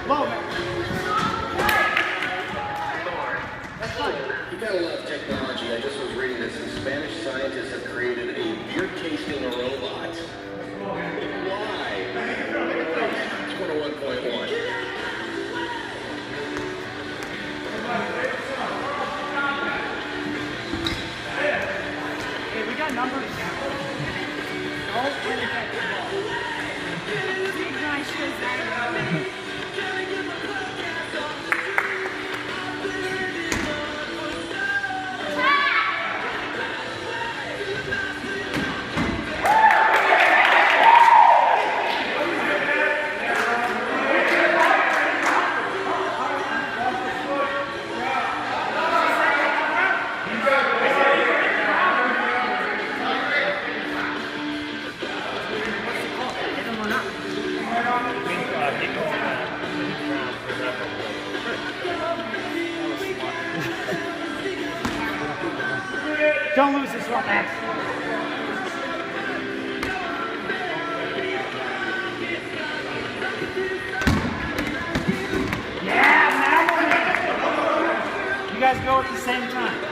You gotta love technology. I just was reading that some Spanish scientists have created a beer-tasting robot. Why? It's 101.1. Hey, we got numbers. Don't lose this one, Max. Yeah, now you guys go at the same time.